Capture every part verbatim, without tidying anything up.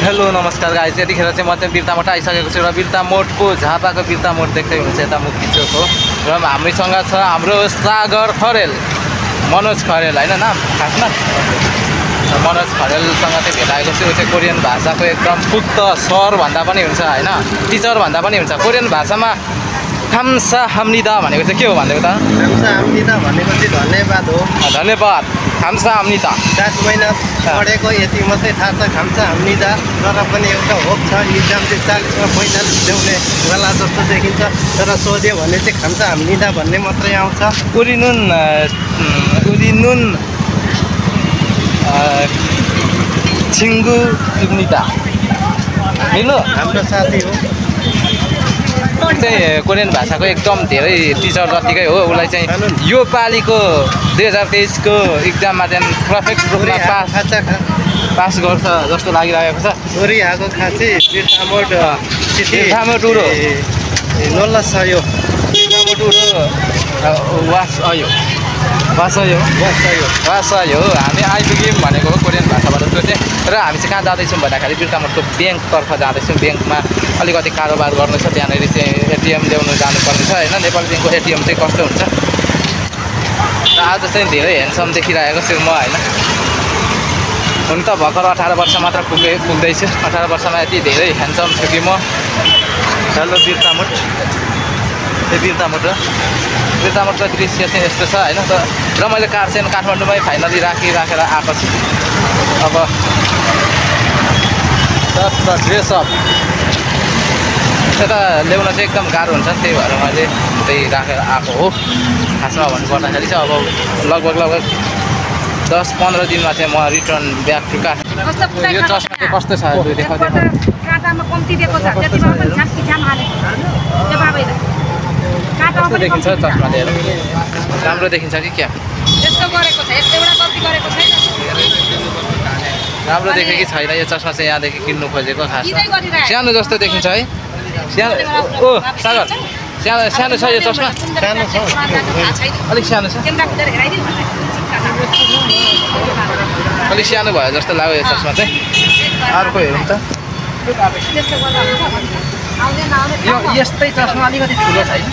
Hello नमस्कार guys, यतिखेर चाहिँ म चाहिँ बिर्ता मोड आइसकेको छु र बिर्ता मोडको झापाको बिर्ता मोड देख्दै हुनुहुन्छ यता मुक्ति चोक हो र हामीसँग छ हाम्रो सागर खरेल, मनोज खरेल होइन नाम खासमा। मनोज खरेलसँग चाहिँ भेटाएको छु। चाहिँ कोरियन भाषाको एकदम पुख्त सर भन्दा पनि हुन्छ होइन, टिचर भन्दा पनि हुन्छ। कोरियन भाषामा खाम्सा हाम्निदा भनेको चाहिँ के हो भनेको त? खाम्सा हाम्निदा भनेको चाहिँ धन्यवाद हो। धन्यवाद, खाम्सा हाम्निदा। सात महिना पढेको यति मात्रै थाहा छ खाम्सा हाम्निदा, तर पनि एउटा होप छ इक्जाम चाहिँ चालिसमा पैँतालिस ल्याउने बेला जस्तो देखिन्छ। तर सोध्यो भने चाहिँ खाम्सा हाम्निदा भन्ने मात्रै आउँछ। उरिनुन उरिनुन छिङ्गु इब्निदा मिल्नु हाम्रो साथी हो। चाहिँ कोरियन भाषाको एकदम धेरै टिचर जतिकै हो। उसलाई चाहिँ यो पालिको दुई हजार तेइसको इक्जाममा चाहिँ पर्फेक्ट रूपमा पास पास गर्छ जस्तो लागिरहेको छ। छोरी आएको खाँची बिर्तामोड बिर्तामोड उरो नोलस यो बिर्तामोड उरो वास अयो वास अयो वास अयो वास अयो हामी आइपुग्यौँ भनेको हो कोरियन भाषाबाट। त्यो चाहिँ र हामी चाहिँ कहाँ जाँदैछौँ भन्दाखेरि बिर्तामोडको ब्याङ्कतर्फ जाँदैछौँ। ब्याङ्कमा अलिकति कारोबार गर्नु छ, त्यहाँनिर चाहिँ एटिएम ल्याउनु जानुपर्ने छ होइन। नेपाल ब्याङ्कको एटिएम चाहिँ कस्तो हुन्छ र आज चाहिँ धेरै ह्यान्डसम देखिरहेको छु म होइन। हुन त भर्खर अठार वर्ष मात्र पुगे पुग्दैछु। अठार वर्षमा यति धेरै ह्यान्डसम छु कि म। हेलो बिर्तामोड, यो बिर्तामोड र बिर्तामोडको दृश्य चाहिँ यस्तो छ होइन। र मैले कार चाहिँ काठमाडौँमै फाइनली राखिराखेर आएको छु। अब ड्रेसअप यता ल्याउन चाहिँ एकदम गाह्रो हुन्छ, त्यही भएर मैले त्यही राखेर आएको हो। खासमा भन्नुपर्दाखेरि चाहिँ अब लगभग लगभग दस पन्ध्र दिनमा चाहिँ म रिटर्न ब्याक टु काठ। यो चस्मा चाहिँ कस्तो छ देखाउँदै कस्तो देखिन्छ चस्मा लिएर? राम्रो देखिन्छ कि क्या? राम्रो देखेँ कि छैन यो चस्मा चाहिँ यहाँदेखि किन्नु खोजेको? खास सानो जस्तो देखिन्छ है। सानो ओ सागर सानो सानो छ यो चस्मा? सानो छ, अलिक सानो छ, अलिक सानो भयो जस्तो लाग्यो यो चस्मा चाहिँ। अर्को हेरौँ त, यो यस्तै चस्मा अलिकति ठुलो छैन?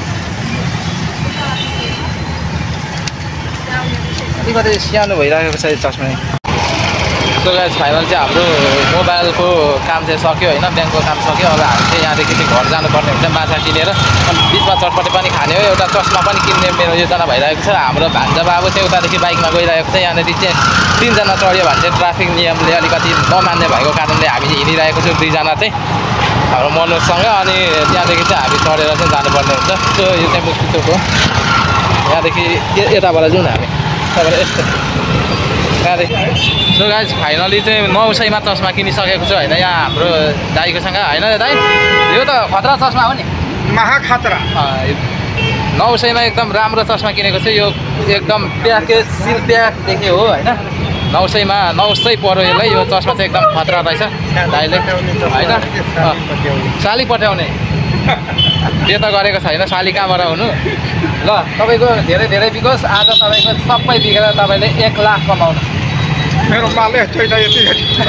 अलिकति सानो भइरहेको छ यो चस्मा। सो गाइस फाइनल चाहिँ हाम्रो मोबाइलको काम चाहिँ सक्यो होइन, ब्याङ्कको काम सक्यो। अब हामी चाहिँ यहाँदेखि चाहिँ घर जानुपर्ने हुन्छ माछा किनेर। अनि बिचमा चटपटे पनि खाने हो, एउटा चस्मा पनि किन्ने मेरो योजना भइरहेको छ। हाम्रो भान्जा बाबु चाहिँ उतादेखि बाइकमा गइरहेको छ। यहाँनिर चाहिँ तिनजना चढ्यो भने चाहिँ ट्राफिक नियमले अलिकति नमान्ने भएको कारणले हामी हिँडिरहेको छौँ दुईजना चाहिँ हाम्रो मनोजसँग। अनि त्यहाँदेखि चाहिँ हामी चढेर चाहिँ जानुपर्ने हुन्छ। सो यो चाहिँ मुक्ति चोक हो। यहाँदेखि यताबाट जाउँ न हामी, त्यहाँबाट यस्तो यहाँदेखि। सो गाइस फाइनली चाहिँ नौ सयमा चस्मा किनिसकेको छु होइन, यहाँ हाम्रो दाइकोसँग होइन। दाइ यो त खतरा चस्मा हो नि, महाखतरा। नौ सयमा एकदम राम्रो चस्मा किनेको छु। यो एकदम प्याकेज सिल प्याक देख्यो हो होइन। नौ सयमा नौ सय पऱ्यो यसलाई। यो चस्मा चाहिँ एकदम खतरा रहेछ दाइले होइन। साली पठाउने त्यो त गरेको छैन, साली कहाँबाट हुनु। ल तपाईँको धेरै धेरै बिकोस्। आज तपाईँको सबै बिकेर तपाईँले एक लाख कमाउनु। मेरो मालै छैन यति।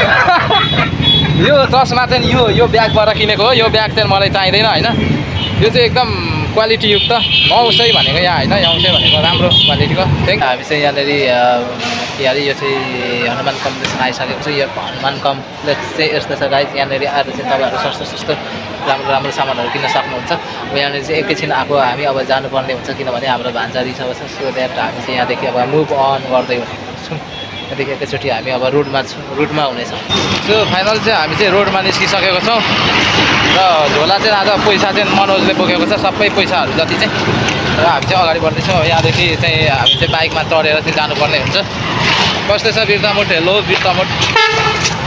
यो चस्मा चाहिँ यो यो ब्यागबाट किनेको हो। यो ब्याग चाहिँ मलाई चाहिँदैन होइन। यो चाहिँ एकदम क्वालिटीयुक्त नौ सय भनेको यहाँ होइन, नौ सय भनेको राम्रो क्वालिटीको। थ्याङ्क हामी चाहिँ यहाँनिर के अरे यो चाहिँ हनुमान कम्प्लेक्स आइसकेको छ। यो हनुमान कम्प्लेक्स चाहिँ यस्तो छ गाइस, यहाँनिर आएर चाहिँ तपाईँहरू सस्तो सस्तो राम्रो राम्रो सामानहरू किन्न सक्नुहुन्छ। अब यहाँनिर चाहिँ एकैछिन आएको हामी अब जानुपर्ने हुन्छ, किनभने हाम्रो भान्जा रिसाउँछ। सो द्याट हामी चाहिँ यहाँदेखि अब मुभ अन गर्दै हुन्छौँ। त्यहाँदेखि एकैचोटि हामी अब रोडमा रुटमा हुनेछौँ। सो फाइनल चाहिँ हामी चाहिँ रोडमा निस्किसकेको छौँ र झोला चाहिँ आज पैसा चाहिँ मनोजले बोकेको छ, सबै पैसाहरू जति चाहिँ। र हामी चाहिँ अगाडि बढ्दैछौँ। यहाँदेखि चाहिँ हामी चाहिँ बाइकमा चढेर चाहिँ जानुपर्ने हुन्छ। कस्तो छ बिर्तामोड? हेलो बिर्तामोड।